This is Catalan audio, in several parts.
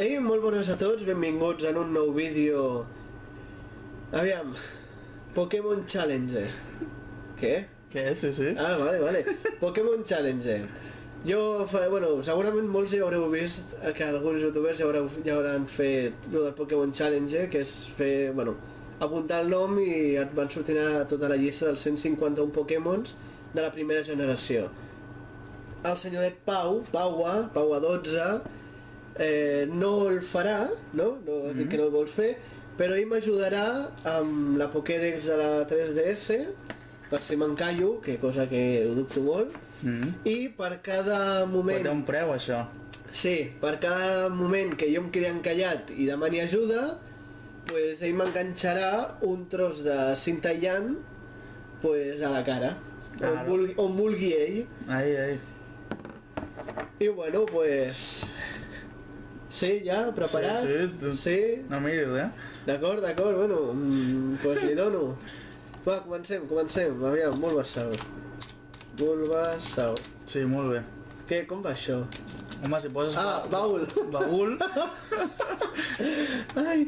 Ei, molt bones a tots, benvinguts en un nou vídeo. Aviam, Pokémon Challenge. Què? Què? Sí, sí. Ah, vale. Pokémon Challenge. Bueno, segurament molts ja haureu vist que alguns youtubers ja hauran fet el del Pokémon Challenge, que és fer, bueno, apuntar el nom i et van sortir a tota la llista dels 151 Pokémons de la primera generació. El senyoret Paua 12, no el farà, no has dit que no el vols fer, però ell m'ajudarà amb la Pokédex de la 3DS, per si m'encallo, que cosa que ho dubto molt, i per cada moment... Pot té un preu, això. Sí, per cada moment que jo em quedi encallat i demani ajuda, pues ell m'enganxarà un tros de cinta aïllant pues, a la cara, on vulgui ell. Ai. I bueno, pues... Sí, ja, preparat? Sí. No miris, D'acord, bueno, pues li dono. Va, comencem, aviam, Bulbasaur. Sí, molt bé. Què, com va això? Home, si poses... Ah, baúl. Baúl. Ai.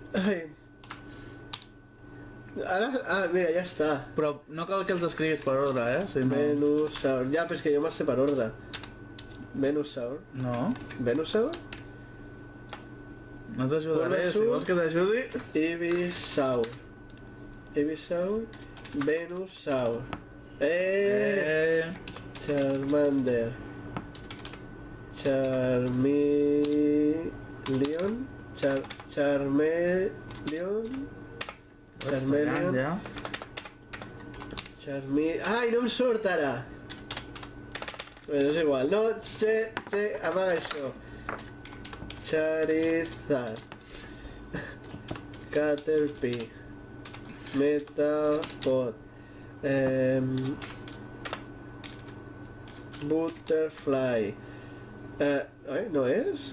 Ara, mira, ja està. Però no cal que els escriguis per ordre, Si no... Venusaur. Ja, però és que jo me'ls sé per ordre. Venusaur. No. Venusaur? No t'ajudaré, si vols que t'ajudi... Ivysaur. Venusaur. Charmander. Charmeleon. Ai, no em surt ara! Bueno, és igual. No, apaga això. Charizard. Caterpie. Metapod. Butterfly. No és?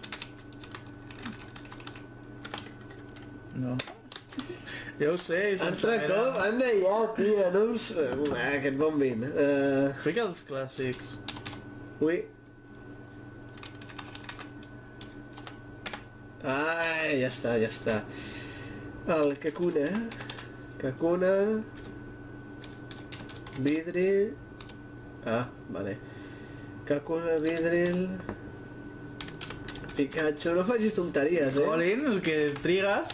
No. Ja ho sé, Altre cop? Anda ja, tia, no em sé. Aquest bon vin. Fica els clàssics. Ui. Ai, ja està. El Kakuna. Vidril. Ah, vale. Kakuna, Vidril. Pikachu, no facis tonteries, Colin, el que trigues...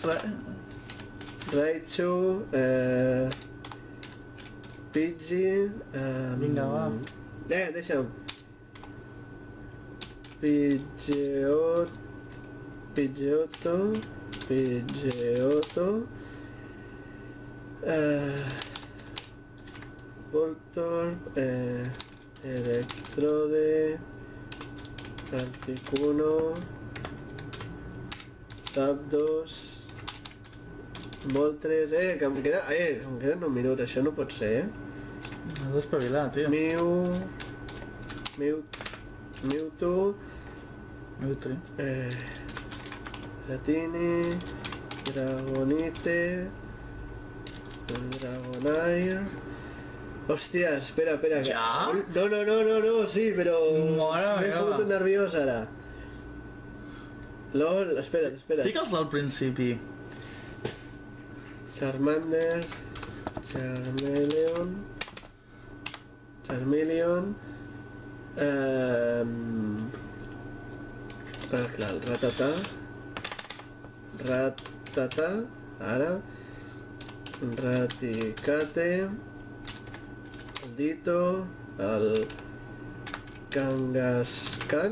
Raichu, Pidgey... Vinga, va. Deixa'm. Pidgeotto, Voltorb, Electrode, Articuno, Zapdos, Moltres, que em queden un minut, això no pot ser, Has d'espavilar, tio. Mewtwo, Dratini, Dragonite, Dragonair... Hòstia, espera. Ja? No, sí, però... M'he fotut nerviós ara. LOL, espera't. Fica'ls al principi. Charmander, Charmeleon, clar, el Rattata, ara, Raticate, el Ditto, el Kangaskhan,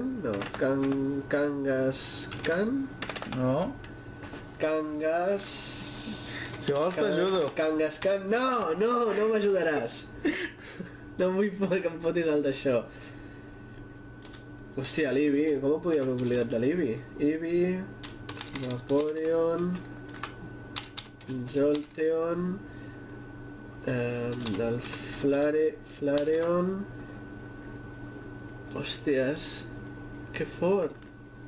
Si vols t'ajudo. Kangaskhan, no m'ajudaràs. No vull que em fotis el d'això. Hòstia, l'Eevee, com ho podíem haver oblidat de l'Eevee? Eevee, Vaporeon, Jolteon, el Flareon... Hòsties, que fort!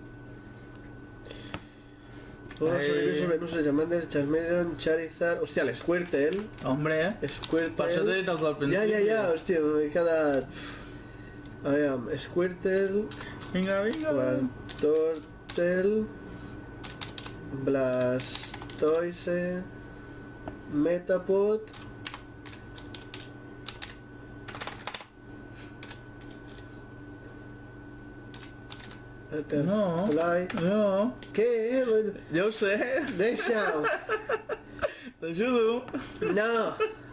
Charmander, Charmeleon, Charizard... Hòstia, l'Squirtle... Hombre, Squirtle... per això t'he dit els del principi. Ja, hòstia, m'he quedat... Aviam, Squirtle... Vinga. Quartor, Crustle, Blastoise, Metapod, No, Etherfly. no, Què? ja ho sé, Deixa'm! t'ajudo. No!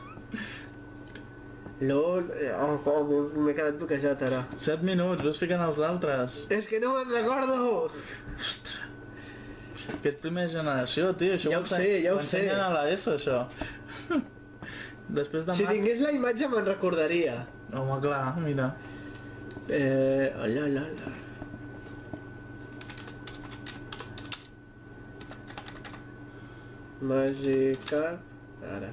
LOL, m'he quedat bloquejat ara. 7 minuts, ves ficant els altres. És que no me'n recordo! Ostres. Que és primera generació, tio, això Ja ho sé, ja ho sé. M'ensenyen a l'ESO, això. Després de Si tingués la imatge me'n recordaria. Home, clar, mira. Hola, hola, hola. Magikarp. Ara.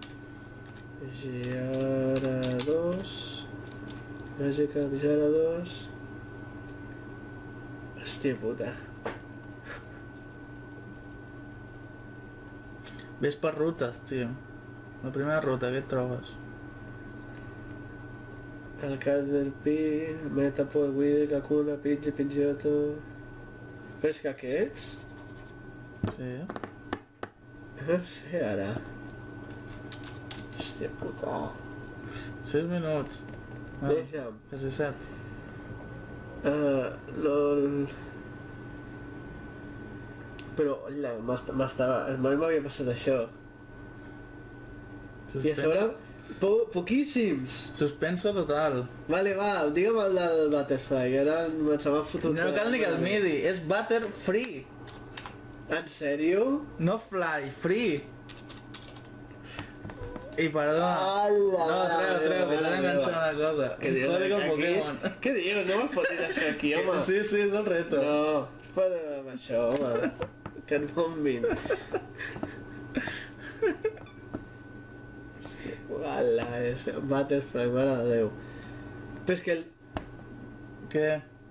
Gyarados. Magikarp, Gyarados. Hòstia puta. Ves per rutes, tio. La primera ruta, què et trobes? El Caterpie, Metapod, Weedle, Kakuna, Pidgey, Pidgeotto... Però és que aquests? Sí. No sé ara. Hòstia puta. 6 minuts. Deixa'm. Quasi 7. LOL... Però, hola, mai m'havia passat això. I a sobre, poquíssims. Suspenso total. Vale, va, digue'm el del Butterfly, que ara se m'ha fotut... No cal ni que el midi, és butter free. En sèrio? No fly, free. I perdona. Ala, No, treu, que t'he d'enganxar una cosa. Què Un dius, código aquí? Pokémon. Què dius? No me'l fotis això aquí, home. Sí, és el reto. No, es pot amb això, home. Que et bombin. Hòstia, ala, és Butterfly, mare de Déu. Però és que el... Què?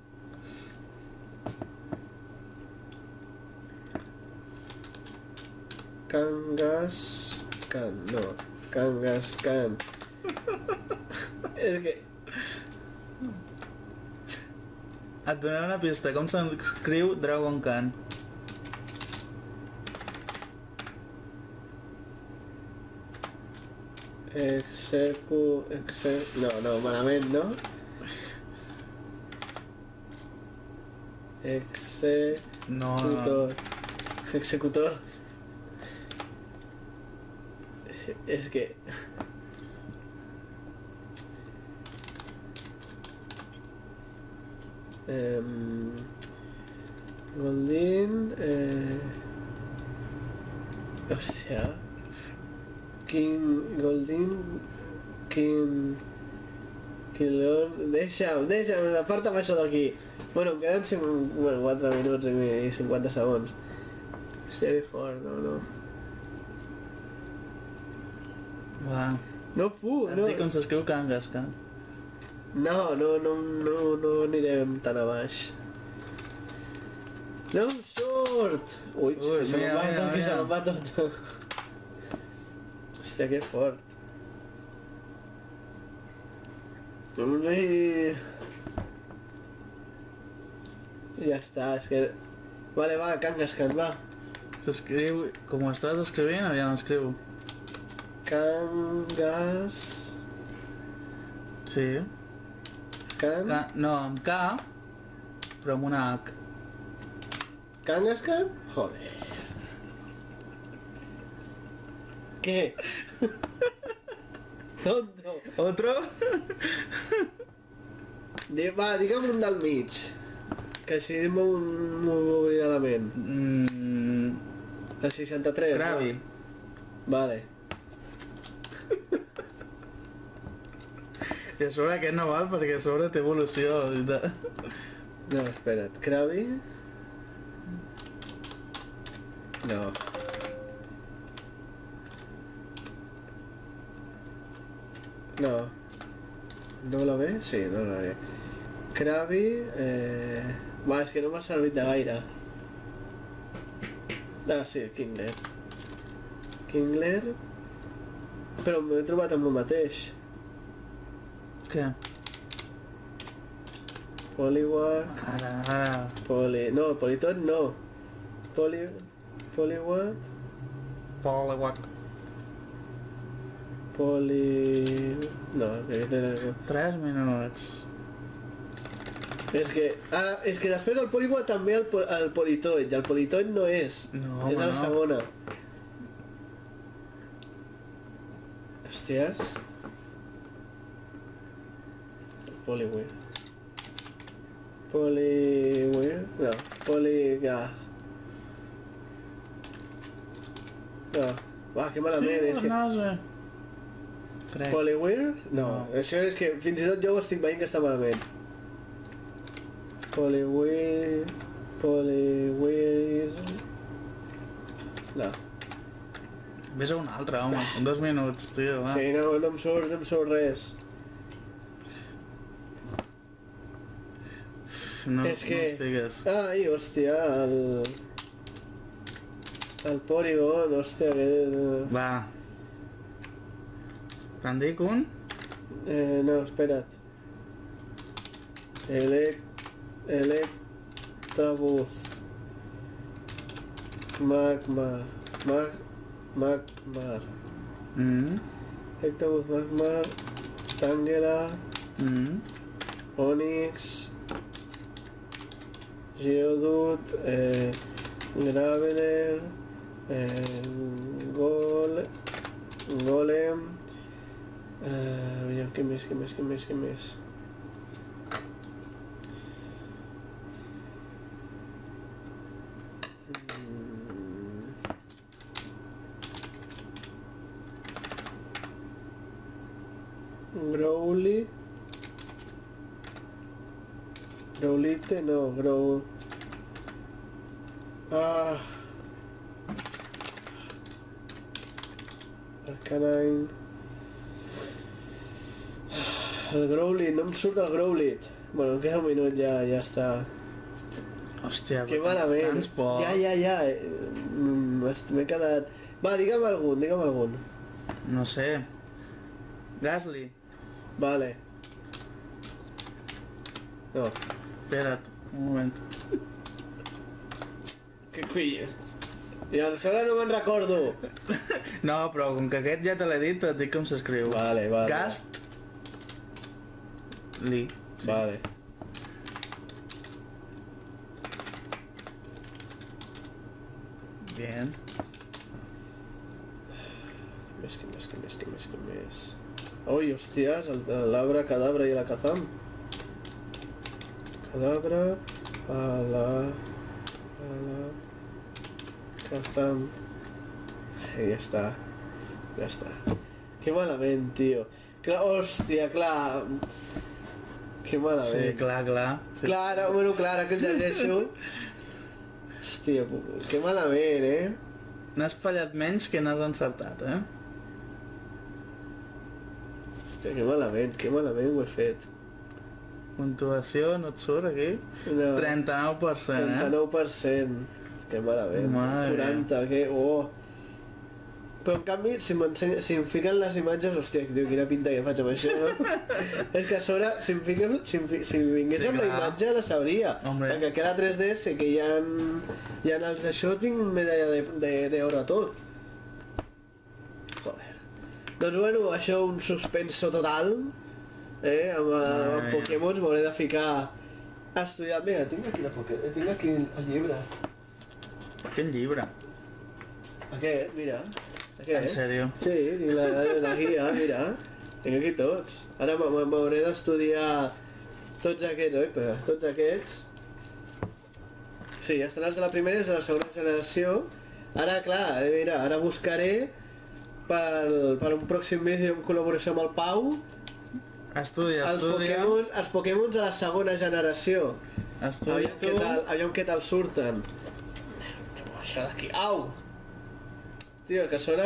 Kangaskhan, no. Kangaskhan. És que... Et donaré una pista, com s'escriu Dragon Khan? No, malament, no? Executor. Executor. És que... Goldin... Hòstia... Goldin... Deixa'm, aparta'm això d'aquí. Bueno, em queden 4 minuts i 50 segons. Hòstia, que fort, no. Va. No puc, Et no. dic com s'escriu Kangaskhan. No anirem tan a baix. No em surt! Ui, se me'n va tot, se me'n va tot. Hòstia, que fort. Ui. Ja està, és que... Vale, va, Kangaskhan, va. S'escriu... Com ho estàs escrivint, aviam escriu. Kangas... Sí. No, amb K, però amb una H. Kangaskhan? Joder. Què? Tonto. Otro? Va, digue'm un del mig. Que així m'obrirà la ment. El 63. Krabi. No? Vale. I a sobre aquest no val perquè a sobre té evolució. No, espera't. Krabi? No. No. No la ve? Sí, no la ve. Krabi... Va, és que no m'ha servit de gaire. Ah, sí, Kingler. Kingler... Però m'he trobat amb el mateix. Què? Poliwag... Ara. No, Politot no. Poliwag... Poliwag. No, que té... 3 minuts. És que després el Poliwag també el Politoid, i el Politoid no és. No, és home, la no. segona. Hòsties. Poliwag. No, Poligag. No, va, que malament, és que... No sé. Crec. Poliwag? No, això és que fins i tot jo ho estic veient que està malament. Poliwag... No. Ves a un altre, home. 2 minuts, tio, va. Sí, no em surt res. No, És que... no et figues. Ai, hòstia, el Polygon, hòstia, que... Va. Te'n dic un? No, espera't. Electabuzz. Magmar. Electabuzz, Magmar. Tangela. Onyx. Geodude. Graveler. Golem. Aviam, què més? Growlite, no, Arcanine. El Growlithe, no em surt el Growlithe. Bueno, em queda un minut, ja està. Hòstia, Que malament. tants poc. Ja. M'he quedat... Va, digue'm algun. No sé. Gasly. Vale. No. Espera't, un moment. Que cuilles. I aleshores no me'n recordo. No, però com que aquest ja te l'he dit, et dic com s'escriu. Vale. Gastly. Sí. Vale. Bien. Que més. Ui, hòsties, l'Abra, Cadabra i la Kazam. Cadabra, a la Kazam. Ja està. Que malament, tio. Hòstia, clar. Que malament. Sí, clar. Sí. Clara, que el llegeixo. Hòstia, que malament, N'has fallat menys que n'has encertat, Hòstia, que malament ho he fet. Puntuació, no et surt aquí? No. 39%, 39%. Que malament. Madre 40, que... Oh. Però en canvi, si em fiquen les imatges, hòstia, tio, quina pinta que faig amb això, no? És que a sobre, si vingués Sí, amb la clar. imatge, la sabria. Hombre. Perquè aquí a la 3D sé que hi ha els d'això, tinc medalla d'or a tot. Joder. Doncs bueno, això un suspenso total, amb Pokémon m'hauré de ficar a estudiar. Mira, tinc aquí el llibre. Quin llibre? Aquest, mira. Aquest. En sèrio? Sí, i la guia, mira. Tinc aquí tots. Ara m'hauré d'estudiar tots aquests, oi? Però tots aquests. Sí, ja estan els de la primera i els de la segona generació. Ara, clar, mira, ara buscaré per un pròxim vídeo en col·laboració amb el Pau Estudia. els Pokémons de la segona generació. Estudia tu. Aviam què tal surten. Això d'aquí. Au! Tio, que sona...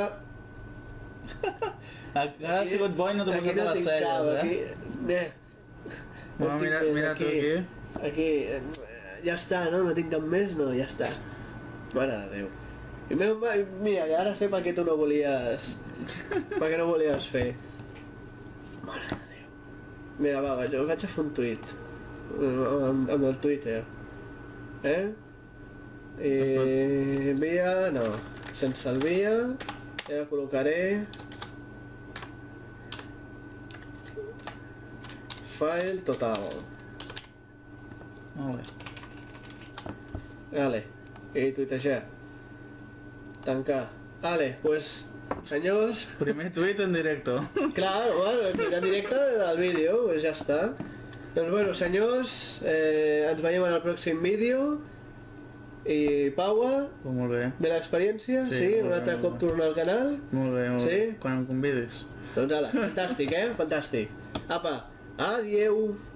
Ara ha sigut bo i no t'he posat a les celles, Bueno, mira tu aquí. Aquí, ja està, no? No tinc cap més? No, ja està. Mare de Déu. I mira, ara sé per què tu no volies... Per què no volies fer. Mare de Déu. Mira, va, jo vaig a fer un tuit. amb el Twitter. I via, no, sense el via, ja col·locaré file total. Vale, i tuitejar. Tancar. Vale, pues, senyors... Primer tuit en directo. Clar, bueno, el tuit en directe del vídeo, pues ja està. Doncs bueno, senyors, ens veiem en el pròxim vídeo. I Paua, molt bé. Bé l'experiència, sí? Un altre cop tornar al canal. Molt bé, molt bé. Sí? Quan em convidis. Doncs ala, fantàstic, fantàstic. Apa, adieu.